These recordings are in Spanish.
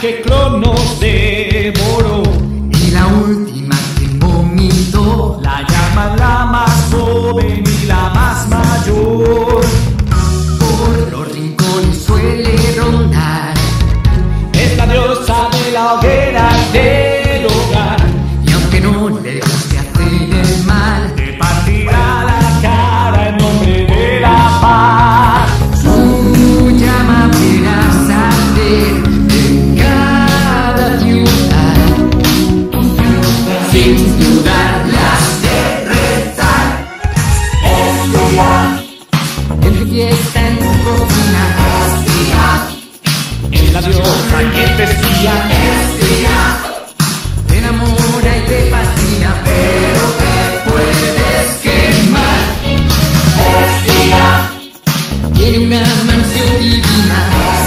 que Cronos devoró. Y la última que vomitó. La llaman la más joven y la más mayor. Por los rincones suele rondar. Es la diosa de la hoguera del hogar. Y aunque no le guste hacer el mal, Te partirá la cara en nombre de la paz. su llama verás arder en cada ciudad. Sin dudar las de retar. En tu fiesta, en tu cocina, Es la diosa que te espía. te enamora y te fascina, pero te puedes quemar. Tiene una mansión divina,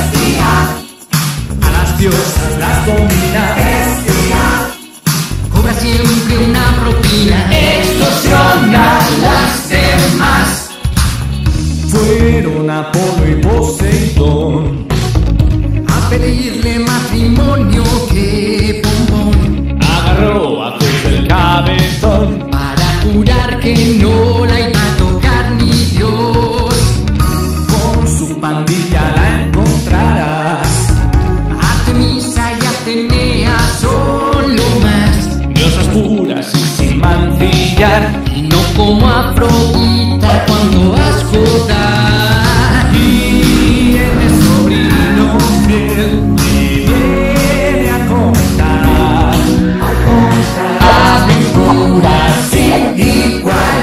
A las diosas las domina. cobra siempre una propina, extorsiona a las demás. Fueron Apolo y Poseidón A pedirle matrimonio que pompón, agarró a Zeus del cabezón. para jurar que no la iba a tocar ni Dios. Con su pandilla la encontrarás. Artemisa y Atenea son lo más, Diosas puras y sin mancillar. y no como Afrodita cuando ascotar. Y el sobrino fiel y viene a contar Aventuras sin igual.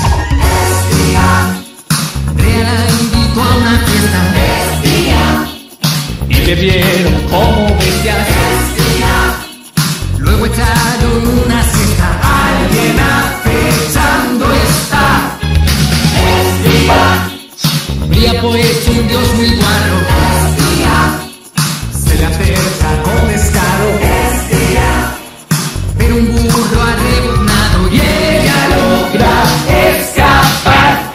Rea la invitó a una fiesta, y te vieron como bestias. luego echaron una siesta. Alguien acechando está. Brilla pues un dios muy guarro, Se le acerca con descaro. pero un burro ha rebuznado y ella logra escapar.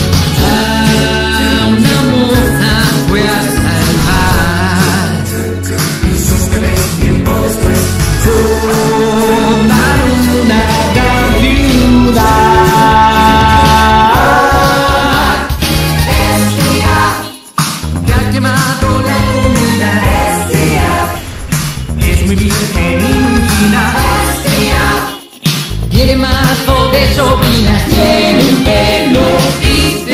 A una moza fue a salvar. Sus bebés tiempo después formaron una gran ciudad. Que ha quemado la comida, Es muy virgen y muy fina. tiene mazo de sobrinas, tiene un pelo y